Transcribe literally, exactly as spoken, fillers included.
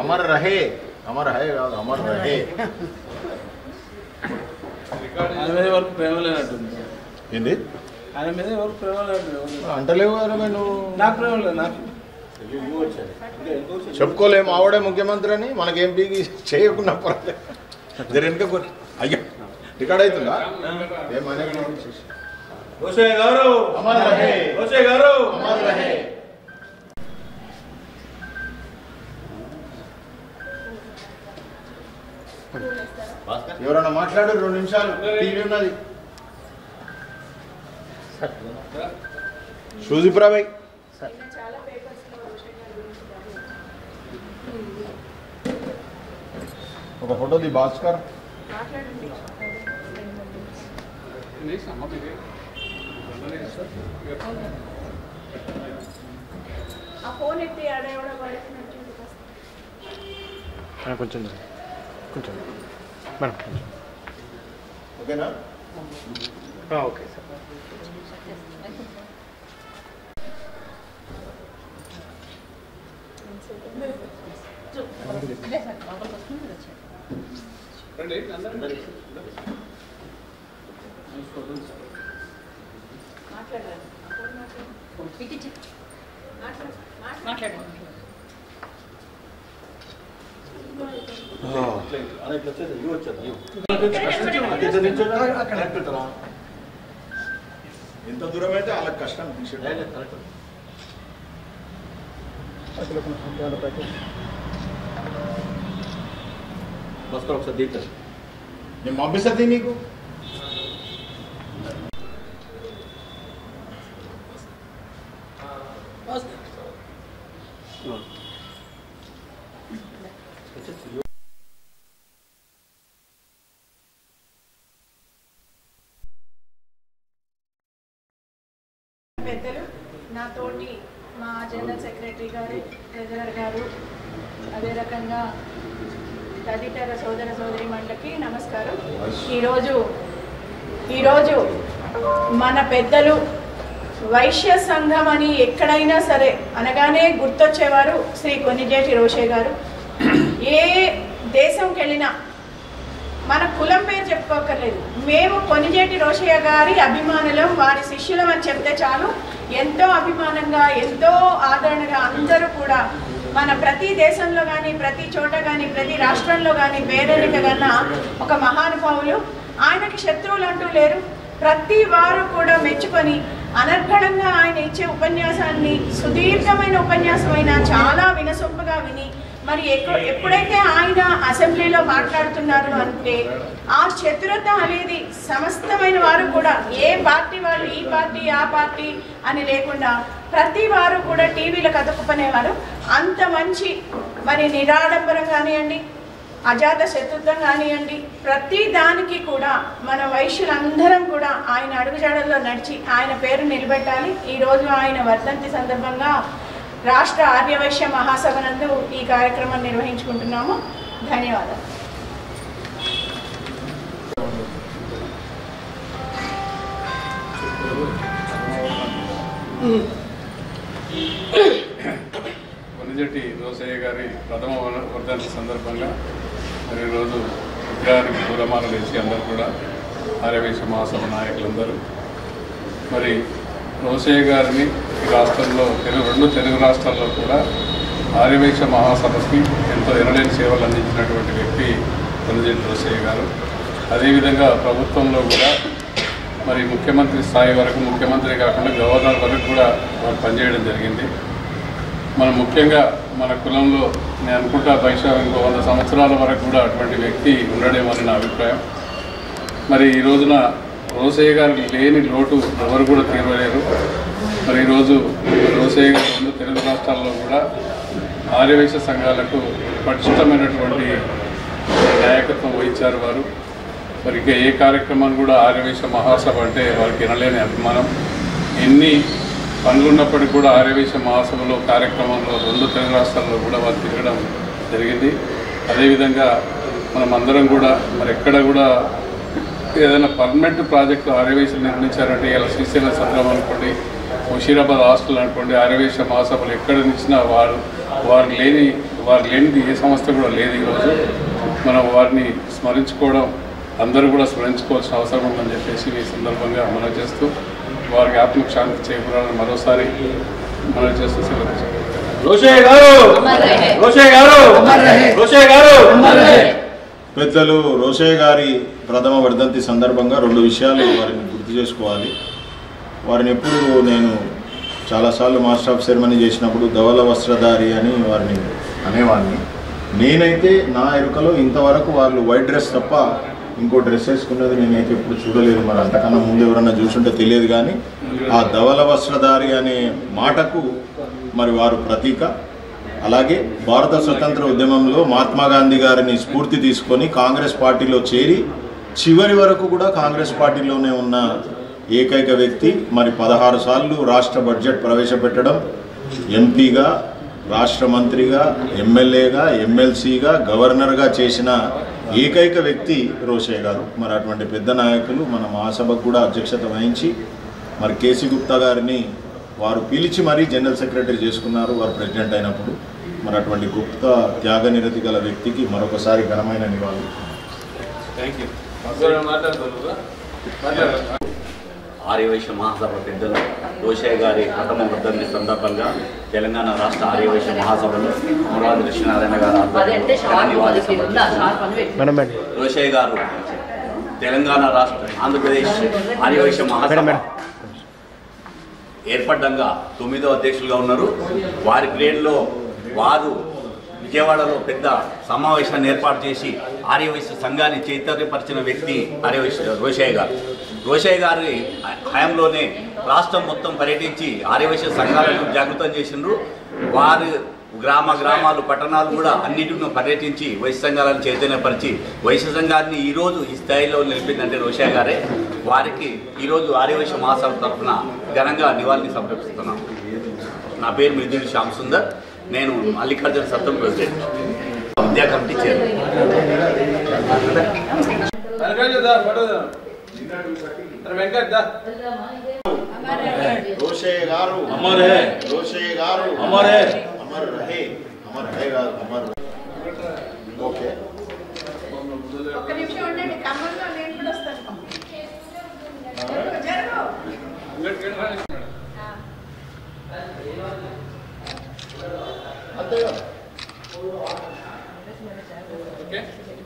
अमर रहे अमर है अमर रहे ఆయన మీద వరకు ప్రేమ లేనట్టుంది ఏంది ఆయన మీద ఎవరు ప్రేమ లేదు అంటలేవు కదా నువ్వు నాకు ప్రేమ లేదు నాకు చెప్పుకోలేము ఆవిడే ముఖ్యమంత్రి అని మనకేం పీకి చేయకుండా జర వెనుక అయ్యా రికార్డ్ అవుతుందా ఏమనే రోషే గారు అమర్ రహే రోషే గారు అమర్ రహే ఎవరన్నా మాట్లాడు రెండు నిమిషాలు టీవీ ఉన్నది షూజిపురా భాయ్ ఒక ఫోటో ది భాస్కర్ కొంచెం కొంచెం మేడం ఓకేనా ఓకే సార్ ఎంత దూరం అయితే వాళ్ళకి కష్టం భాస్కర్ ఒకసారి దీంట్లో నేను పంపిస్తుంది నీకు పెద్దలు నాతోటి మా జనరల్ సెక్రటరీ గారు ట్రెజరర్ గారు అదే రకంగా తదితర సోదర సోదరి మండలికి నమస్కారం. ఈరోజు ఈరోజు మన పెద్దలు వైశ్య సంఘం అని ఎక్కడైనా సరే అనగానే గుర్తొచ్చేవారు శ్రీ కొనిజేటి రోషే గారు. ఏ దేశంకి వెళ్ళినా మన కులం పేరు చెప్పుకోకర్లేదు, మేము కొనిజేటి రోషయ్య గారి అభిమానులం, వారి శిష్యులం అని చెప్తే చాలు ఎంతో అభిమానంగా ఎంతో ఆదరణగా అందరూ కూడా మన ప్రతి దేశంలో కానీ ప్రతి చోట కానీ ప్రతి రాష్ట్రంలో కానీ పేరెన్నికగన్న ఒక మహానుభావులు. ఆయనకి శత్రువులు అంటూ లేరు. ప్రతి వారు కూడా మెచ్చుకొని అనర్గళంగా ఆయన ఇచ్చే ఉపన్యాసాన్ని సుదీర్ఘమైన ఉపన్యాసమైన చాలా వినసొంపుగా విని మరి ఎప్పుడైతే ఆయన అసెంబ్లీలో మాట్లాడుతున్నారు అంటే ఆ చతురత అనేది సమస్తమైన వారు కూడా ఏ పార్టీ వాళ్ళు ఈ పార్టీ ఆ పార్టీ అని లేకుండా ప్రతి వారు కూడా టీవీలో కదుపుకునేవారు. అంత మంచి మరి నిరాడంబరం కానివ్వండి, అజాత శత్రుత్వం కానివ్వండి, ప్రతి దానికి కూడా మన వైశ్యులందరం కూడా ఆయన అడుగుజాడల్లో నడిచి ఆయన పేరు నిలబెట్టాలి. ఈరోజు ఆయన వర్ధంతి సందర్భంగా రాష్ట్ర ఆర్యవైశ్య మహాసభ నందు ఈ కార్యక్రమాన్ని నిర్వహించుకుంటున్నాము. ధన్యవాదాలు. కొనిజేటి రోషయ్య గారి ప్రథమ వర్ధంతి సందర్భంగా మరి ఈరోజు విగ్రహానికి పూలమాలలు వేసి అందరూ కూడా ఆర్యవైశ్య మహాసభ నాయకులందరూ మరి రోషయ్య గారిని ఈ రాష్ట్రంలో తెలుగు రెండు తెలుగు రాష్ట్రాల్లో కూడా ఆర్యవైశ్య మహాసభకి ఎంతో ఎనలేని సేవలు అందించినటువంటి వ్యక్తి కొనిజేటి రోషయ్య గారు. అదేవిధంగా ప్రభుత్వంలో కూడా మరి ముఖ్యమంత్రి స్థాయి వరకు, ముఖ్యమంత్రి కాకుండా గవర్నర్ వరకు కూడా వారు పనిచేయడం జరిగింది. మనం ముఖ్యంగా మన కులంలో నేను అనుకుంటా బహుశా ఇంకో వంద సంవత్సరాల వరకు కూడా అటువంటి వ్యక్తి ఉండడేమని నా అభిప్రాయం. మరి ఈ రోజున రోషయ్య గారు లేని లోటు ఎవరు కూడా తీరలేరు. మరి ఈరోజు రోషయ్య గారు రెండు తెలుగు రాష్ట్రాల్లో కూడా ఆర్యవైశ్య సంఘాలకు పటిష్టమైనటువంటి నాయకత్వం వహించారు వారు. మరి ఇక ఏ కార్యక్రమాన్ని కూడా ఆర్యవైశ్య మహాసభ అంటే వారికి వినలేని అభిమానం. ఎన్ని పనులున్నప్పటికీ కూడా ఆర్యవైశ్య మహాసభలో కార్యక్రమంలో రెండు తెలుగు రాష్ట్రాల్లో కూడా వారు తిరగడం జరిగింది. అదేవిధంగా మనం అందరం కూడా మరి ఎక్కడ కూడా ఏదైనా పర్మనెంట్ ప్రాజెక్టు ఆర్యవైశ్యులు నిర్మించారంటే ఇలా శ్రీశైలం సత్రం అనుకోండి, ముషీరాబాద్ హాస్టల్ అనుకోండి, ఆర్యవైశ్య మహాసభలు ఎక్కడ నిచ్చినా వారు వారు లేని వారు లేనిది ఏ సంస్థ కూడా లేదు. ఈరోజు మనం వారిని స్మరించుకోవడం అందరూ కూడా స్మరించుకోవాల్సిన అవసరం ఉందని చెప్పేసి ఈ సందర్భంగా మనం చేస్తూ వారికి ఆత్మకు శాంతి చేకూరాలని మరోసారి మనం చేస్తూ సెలవు. రోషయ్య గారు రోషయ్య గారు రోషయ్య గారు పెద్దలు రోషయ్య గారి ప్రథమ వర్ధంతి సందర్భంగా రెండు విషయాలు వారిని గుర్తు చేసుకోవాలి. వారిని ఎప్పుడు నేను చాలాసార్లు మాస్టర్ ఆఫ్ సెరమనీ చేసినప్పుడు ధవల వస్త్రధారి అని వారిని అనేవాడిని. నేనైతే నా ఎరుకలో ఇంతవరకు వాళ్ళు వైట్ డ్రెస్ తప్ప ఇంకో డ్రెస్ వేసుకున్నది నేనైతే ఎప్పుడు చూడలేదు. మరి అంతకన్నా ముందు ఎవరన్నా చూసుంటే తెలియదు. కానీ ఆ ధవల వస్త్రధారి అనే మాటకు మరి వారు ప్రతీక. అలాగే భారత స్వతంత్ర ఉద్యమంలో మహాత్మా గాంధీ గారిని స్ఫూర్తి తీసుకొని కాంగ్రెస్ పార్టీలో చేరి చివరి వరకు కూడా కాంగ్రెస్ పార్టీలోనే ఉన్న ఏకైక వ్యక్తి. మరి పదహారు సార్లు రాష్ట్ర బడ్జెట్ ప్రవేశపెట్టడం, ఎంపీగా, రాష్ట్ర మంత్రిగా, ఎమ్మెల్యేగా, ఎమ్మెల్సీగా, గవర్నర్గా చేసిన ఏకైక వ్యక్తి రోషయ్య గారు. మరి అటువంటి పెద్ద నాయకులు మన మహాసభకు కూడా అధ్యక్షత వహించి మరి కేసీ గుప్తా గారిని వారు పిలిచి మరీ జనరల్ సెక్రటరీ చేసుకున్నారు వారు ప్రెసిడెంట్ అయినప్పుడు. మరి అటువంటి గొప్ప త్యాగనిరతి గల వ్యక్తికి మరొకసారి ఘనమైన నివాళులు. Thank you. ఆర్యవైశ్య మహాసభ పెద్దలు రోషయ్య గారి ప్రథమ వర్ధంతి సందర్భంగా తెలంగాణ రాష్ట్ర ఆర్యవైశ్య మహాసభలో అమరావతి కృష్ణనారాయణ గారు రోషయ్య గారు తెలంగాణ రాష్ట్ర ఆంధ్రప్రదేశ్ ఆర్యవైశ్య మహాసభ ఏర్పడ్డంగా తొమ్మిదో అధ్యక్షులుగా ఉన్నారు. వారి గ్రేడ్లో వారు విజయవాడలో పెద్ద సమావేశాన్ని ఏర్పాటు చేసి ఆర్యవైశ్య సంఘాన్ని చైతన్యపరిచిన వ్యక్తి ఆర్యవైశ్య రోషయ్య గారు. రోషయ్య గారి హయాంలోనే రాష్ట్రం మొత్తం పర్యటించి ఆర్యవైశ్య సంఘాలను జాగృతం చేసిండ్రు. వారు గ్రామ గ్రామాలు పట్టణాలు కూడా అన్నింటిని పర్యటించి వైశ్య సంఘాలను చైతన్యపరిచి వైశ్య సంఘాన్ని ఈరోజు ఈ స్థాయిలో నిలిపిందంటే రోషయ్య గారే. వారికి ఈరోజు ఆర్యవైశ్య మహాసభ తరఫున ఘనంగా నివాళిని సమర్పిస్తున్నాం. నా పేరు మిర్జిడి శ్యామ్ సుందర్. నేను మల్లికార్జున సత్తం ప్రెసిడెంట్, విద్యా కమిటీ చైర్మన్. రోషయ్య గారు అమర్ హై, రోషయ్య గారు అమర్ హై, అమర్ రహే, అమర్ రహే కాదు అమర్. ఓకే ఒక్క నిమిషం ఉండండి. ఖమ్మంలో నేను కూడా వస్తాను. జరుగు. అంతే ఓకే.